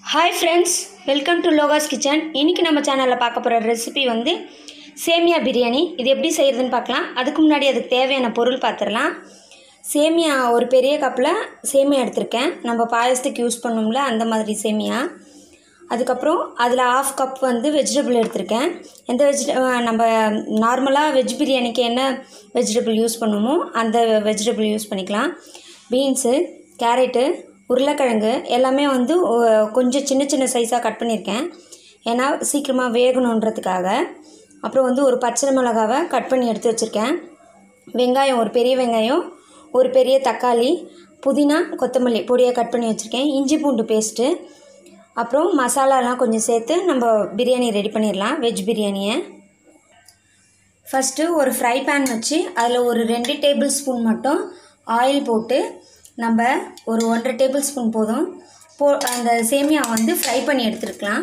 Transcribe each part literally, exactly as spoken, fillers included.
Hi friends welcome to Logas kitchen इनकी நம்ம சேனல்ல பார்க்க போற ரெசிபி வந்து சேமியா பிரியாணி இது எப்படி செய்யறதுன்னு பார்க்கலாம் அதுக்கு முன்னாடி அதுக்கு தேவையான பொருள் பார்த்திரலாம் சேமியா ஒரு பெரிய கப்ல சேமியா எடுத்துர்க்கேன் நம்ம பாயசத்துக்கு யூஸ் பண்ணும்ல அந்த மாதிரி சேமியா அதுக்கு அப்புறம் அதுல half கப் வந்து வெஜிடபிள் எடுத்துர்க்கேன் எந்த வெஜிடபிள் நம்ம நார்மலா வெஜ் பிரியாணிக்கு என்ன வெஜிடபிள் யூஸ் பண்ணுமோ அந்த வெஜிடபிள் யூஸ் பண்ணிக்கலாம் பீன்ஸ் கேரட் உருளைக்கிழங்கு எல்லாமே வந்து கொஞ்சம் சின்ன சின்ன சைஸா கட் பண்ணிருக்கேன் ஏனா சீக்கிரமா வேகணும்ன்றதுக்காக அப்புறம் வந்து ஒரு பச்சை மிளகாவை கட் பண்ணி எடுத்து வச்சிருக்கேன் வெங்காயம் ஒரு பெரிய வெங்காயம் ஒரு பெரிய தக்காளி புதினா கொத்தமல்லி பொடியா கட் பண்ணி வச்சிருக்கேன் இஞ்சி பூண்டு பேஸ்ட் அப்புறம் மசாலாலாம் கொஞ்சம் சேர்த்து நம்ம பிரியாணி ரெடி பண்ணிரலாம் வெஜ் பிரியாணியை ஃபர்ஸ்ட் ஒரு ஃப்ரை pan வச்சு அதுல ஒரு two டேபிள் ஸ்பூன் மட்டும் ஆயில் போட்டு நம்ம ஒரு one டேபிள் ஸ்பூன் போதும் அந்த சேமியா வந்து ஃப்ரை பண்ணி எடுத்துக்கலாம்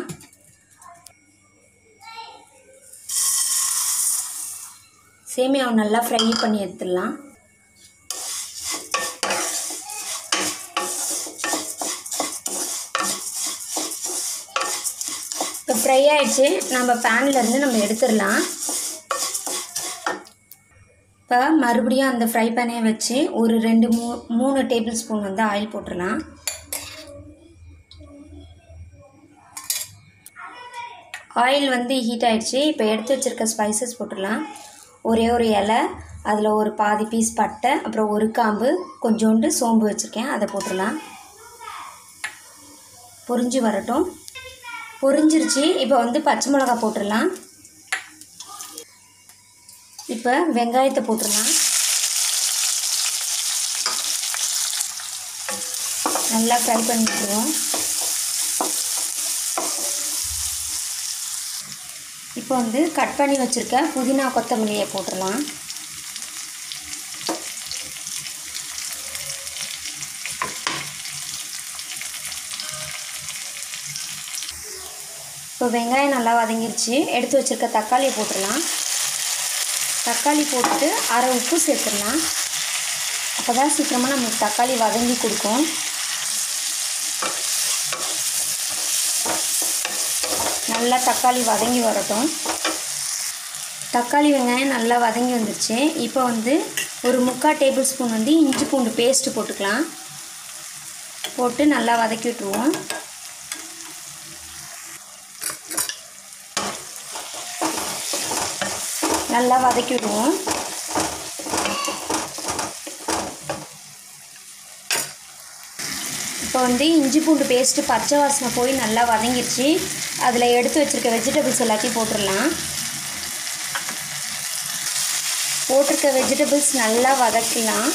சேமியாவை நல்லா ஃப்ரை பண்ணி எடுத்துடலாம் இப்போ ஃப்ரை ஆயிடுச்சு நம்ம panல இருந்து நம்ம எடுத்துடலாம் இப்போ மறுபடியும் அந்த ஃப்ரை பண்ணே வச்சு ஒரு two three டேபிள் ஸ்பூன் வந்து ஆயில் போட்டுறலாம் ஆயில் வந்து ஹீட் ஆயிடுச்சு இப்போ எடுத்து வச்சிருக்க ஸ்பைசஸ் போட்டுறலாம் ஒரே ஒரு இலை அதுல ஒரு பாதி பீஸ் பட்டை அப்புறம் ஒரு காம்பு கொஞ்சோண்டு சோம்பு வச்சிருக்கேன் அதை போட்டுறலாம் பொரிஞ்சு வரட்டும் பொரிஞ்சிருச்சு இப்போ வந்து பச்சை மிளகாய் போட்டுறலாம் இப்போ வெங்காயத்தை போட்டுறலாம் நல்லா ஃப்ரை பண்ணிடுவோம் இப்போ வந்து கட் பண்ணி வச்சிருக்க புதினா கொத்தமல்லியை போட்டுறலாம் இப்போ வெங்காயம் நல்லா வதங்கிருச்சு எடுத்து வச்சிருக்க தக்காளியை போட்டுறலாம் தக்காளி போட்டு அரை உப்பு சேர்த்துடலாம் அப்பதான் சீக்கிரமா நமக்கு தக்காளி வதங்கி கொடுக்கும் நல்லா தக்காளி வதங்கி வரட்டும் தக்காளி வெங்காயம் நல்லா வதங்கி வந்துருச்சு இப்போ வந்து ஒரு முக்கால் டேபிள் ஸ்பூன் வந்து இஞ்சி பூண்டு பேஸ்ட் போட்டுக்கலாம் போட்டு நல்லா வதக்கி விட்டுருவோம் நல்லா வதக்கி விடுவோம் இப்போ வந்து இஞ்சி பூண்டு பேஸ்ட் பச்சை வாசனை போய் நல்லா வதங்கிருச்சு அதுல எடுத்து வச்சிருக்க வெஜிடபிள்ஸ் எல்லாத்தையும் போட்டுறலாம் போட்டிருக்க வெஜிடபிள்ஸ் நல்லா வதக்கலாம்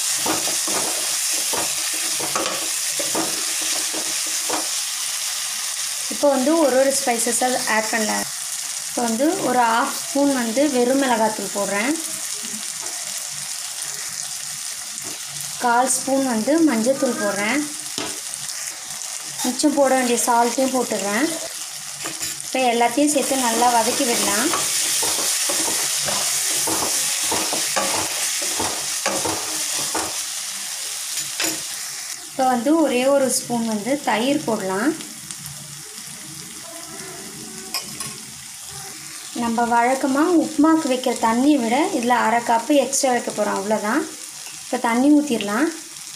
இப்போ வந்து ஒரு ஒரு ஸ்பைசஸா ஆட் பண்ணலாம் இப்போ வந்து ஒரு half ஸ்பூன் வந்து வெறும் மிளகாய் தூள் போடுறேன் கால் ஸ்பூன் வந்து மஞ்சள் தூள் போடுறேன் மிச்சம் போட வேண்டிய சால்ட்டையும் போட்டுறேன் இப்போ எல்லாத்தையும் சேர்த்து நல்லா வதக்கி விடலாம் இப்போ வந்து ஒரே ஒரு ஸ்பூன் வந்து தயிர் போடலாம் நம்ம வழக்கமா உப்புமாக்கு வைக்கிற தண்ணியை விட இதுல அரை கப் எக்ஸ்ட்ரா வைக்க போறோம் அவ்வளவுதான் இப்போ தண்ணி ஊத்திரலாம்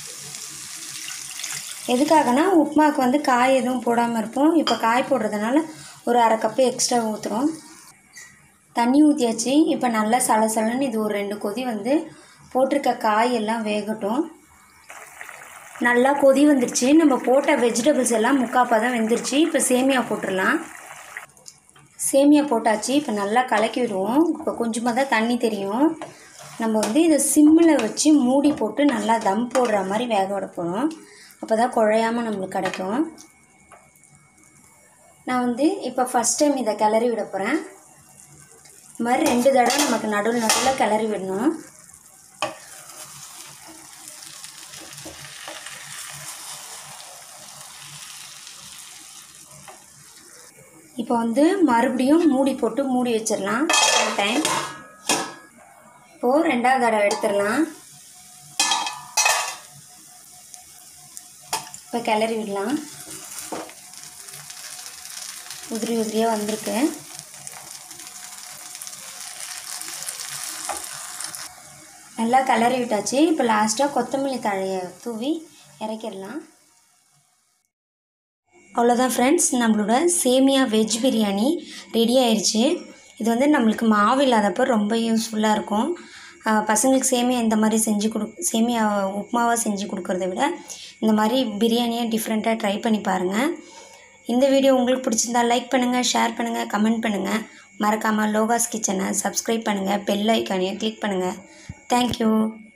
எதுக்காகனா உப்புமாக்கு வந்து காய் எதுவும் போடாம இருப்போம் இப்போ காய் போடுறதுனால ஒரு அரை கப் எக்ஸ்ட்ரா ஊத்துறோம் தண்ணி ஊத்தியாச்சு இப்போ நல்லா சலசலன்னு இது ஒரு ரெண்டு கொதி வந்து போட்டிருக்க காய் எல்லாம் வேகட்டும் நல்லா கொதி வந்துருச்சு நம்ம போட்ட வெஜிடபிள்ஸ் எல்லாம் முக்காப்பதம் வெந்திருச்சு இப்போ சேமியா போட்டுறலாம் சேமியா போட்டாச்சு இப்போ நல்லா கலக்கி விடுவோம் இப்போ கொஞ்சமா தான் தண்ணி தெரியும் நம்ம வந்து இத சிம்ல வச்சு மூடி போட்டு நல்லா தம் போடுற மாதிரி வேக விட போறோம் அப்பதான் குழையாம நமக்கு கிடைக்கும் நான் வந்து இப்போ ஃபர்ஸ்ட் டைம் இத கிளறி விட போறேன் இந்த மாதிரி ரெண்டு தடவை நமக்கு நடுவுல நடுவுல கிளறி விடணும் இப்போ வந்து மறுபடியும் மூடி போட்டு மூடி வச்சிரலாம் ஒரு டைம் இப்போ ரெண்டாவது தடவை எடுத்துறலாம் இப்போ கிளறி விடலாம் உதிரி உதிரியாக வந்திருக்கு. நல்லா கிளறி விட்டாச்சு. இப்போ லாஸ்ட்டாக கொத்தமல்லி தழையை தூவி இறக்கிடலாம். அவ்வளோதான் ஃப்ரெண்ட்ஸ், நம்மளோட சேமியா வெஜ் பிரியாணி ரெடி ஆயிடுச்சு. இது வந்து நம்மளுக்கு மாவு இல்லாதப்போ ரொம்ப யூஸ்ஃபுல்லாக இருக்கும். பசங்களுக்கு சேமியா இந்த மாதிரி செஞ்சு கொடு சேமியா உப்புமாவாக செஞ்சு கொடுக்குறத விட இந்த மாதிரி பிரியாணியை டிஃப்ரெண்ட்டாக ட்ரை பண்ணி பாருங்கள். இந்த வீடியோ உங்களுக்கு பிடிச்சிருந்தா லைக் பண்ணுங்கள், ஷேர் பண்ணுங்கள், கமெண்ட் பண்ணுங்கள். மறக்காமல் லோகாஸ் கிச்சனை சப்ஸ்கிரைப் பண்ணுங்கள், பெல் ஐக்கானையும் கிளிக் பண்ணுங்கள். தேங்க்யூ.